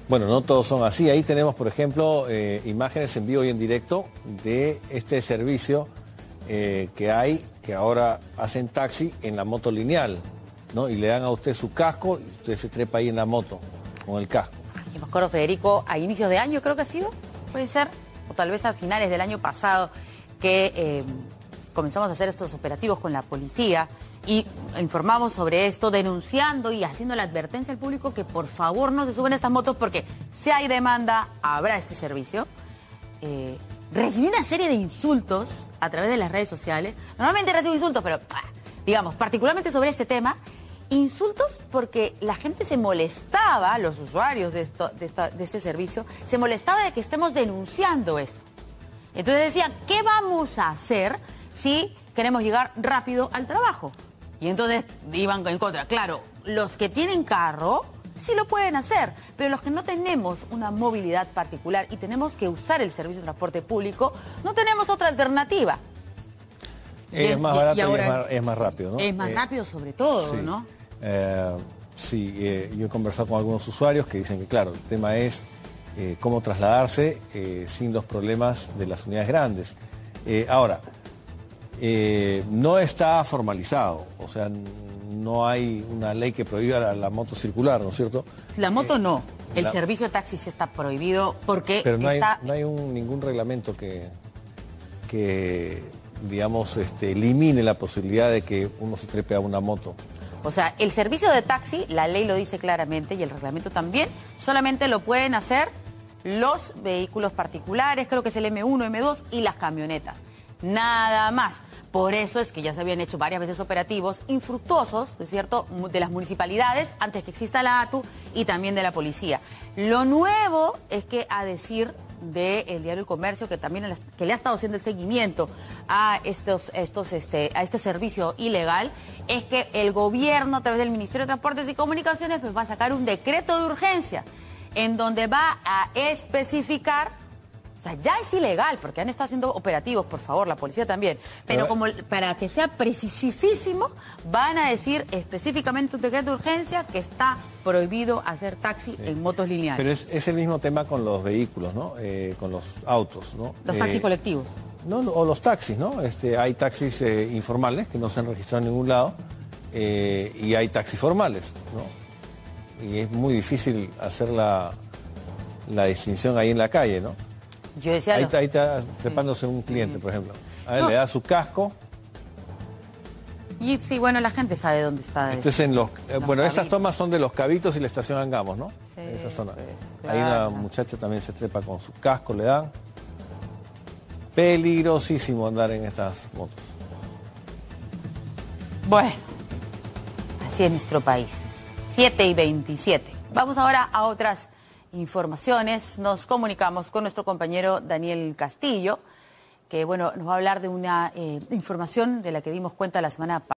Bueno, no todos son así. Ahí tenemos, por ejemplo, imágenes en vivo y en directo de este servicio que hay, que ahora hacen taxi en la moto lineal, ¿no? Y le dan a usted su casco y usted se trepa ahí en la moto con el casco. Yo me acuerdo, Federico, a inicios de año creo que ha sido, puede ser, o tal vez a finales del año pasado, que comenzamos a hacer estos operativos con la policía y informamos sobre esto, denunciando y haciendo la advertencia al público que por favor no se suben estas motos porque si hay demanda, habrá este servicio. Recibí una serie de insultos a través de las redes sociales. Normalmente recibo insultos, pero digamos, particularmente sobre este tema, insultos porque la gente se molestaba, los usuarios de este servicio, se molestaba de que estemos denunciando esto. Entonces decían, ¿qué vamos a hacer si queremos llegar rápido al trabajo? Y entonces iban en contra. Claro, los que tienen carro sí lo pueden hacer, pero los que no tenemos una movilidad particular y tenemos que usar el servicio de transporte público, no tenemos otra alternativa. Es más barato y ahora es más rápido, ¿no? Es más rápido sobre todo, sí. ¿no? Yo he conversado con algunos usuarios que dicen que, claro, el tema es cómo trasladarse sin los problemas de las unidades grandes. Ahora, no está formalizado, o sea, no hay una ley que prohíba la moto circular, ¿no es cierto? La moto no, el servicio de taxi sí está prohibido porque pero no hay ningún reglamento que digamos, elimine la posibilidad de que uno se trepe a una moto. O sea, el servicio de taxi, la ley lo dice claramente y el reglamento también, solamente lo pueden hacer los vehículos particulares, creo que es el M1, M2 y las camionetas. Nada más. Por eso es que ya se habían hecho varias veces operativos infructuosos, ¿no es cierto?, de las municipalidades antes que exista la ATU y también de la policía. Lo nuevo es que, a decir del diario El Comercio, que también que le ha estado haciendo el seguimiento a este servicio ilegal, es que el gobierno, a través del Ministerio de Transportes y Comunicaciones, pues va a sacar un decreto de urgencia en donde va a especificar. O sea, ya es ilegal, porque han estado haciendo operativos, por favor, la policía también. Pero como para que sea precisísimo, van a decir específicamente un decreto de urgencia que está prohibido hacer taxi en motos lineales. Pero es el mismo tema con los vehículos, ¿no? Con los autos, ¿no? Los taxis colectivos. No, o los taxis, ¿no? Hay taxis informales que no se han registrado en ningún lado y hay taxis formales, ¿no? Y es muy difícil hacer la distinción ahí en la calle, ¿no? Yo decía ahí está trepándose un cliente, por ejemplo. A él le da su casco. Y sí, bueno, la gente sabe dónde está. Esto es en los bueno, estas tomas son de Los Cabitos y la estación Angamos, ¿no? Sí, esa zona. Claro. Ahí una muchacha también se trepa con su casco, le dan. Peligrosísimo andar en estas motos. Bueno, así es nuestro país. 7:27. Vamos ahora a otras informaciones. Nos comunicamos con nuestro compañero Daniel Castillo, que bueno, nos va a hablar de una información de la que dimos cuenta la semana pasada.